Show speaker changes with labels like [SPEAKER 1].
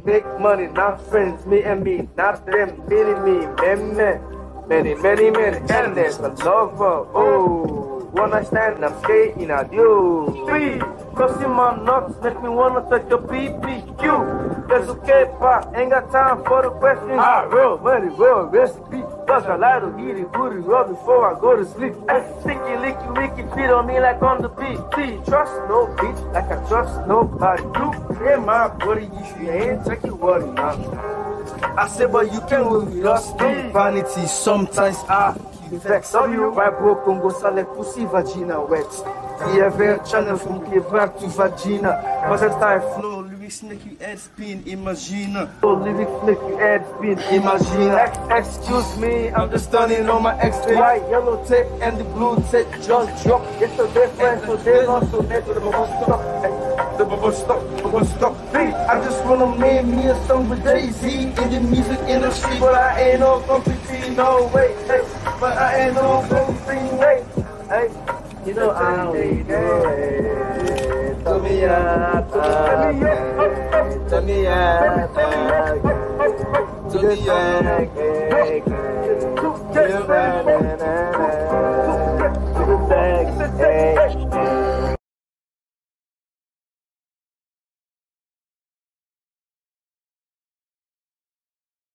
[SPEAKER 1] make money, not friends, me and me, not them, me, many, and there's a lover, oh, when I stand, I'm skating at you. Please, crossing my nuts, make me wanna touch your PPQ. That's okay, pa, ain't got time for the questions. Real money, real recipe. Cause I like to eat it, booty rub before I go to sleep. I sticky, licky, feet on me like on the beat. Please, trust no bitch, like I trust nobody. You in my body, if you ain't take your worry, I said, but you can win with us. Vanity, sometimes I vex. Vai pro Congo, sale pussy, vagina wet. The event channel from Tekkwrld to vagina. Mas it's time flow, lyrics make you head spin, imagine. Oh, lyrics make you head spin, imagine. Excuse me, I'm just stunning on my ex. White, yellow tape and the blue tape just drop. Yesterday, friends, today, not so late to the bubble stop. The bubble stop. Hey, I just wanna make me a song with Jay-Z in the music industry, but I ain't no company, no way. Hey, but I ain't no company, hey. You know I need it. Tell me yeah.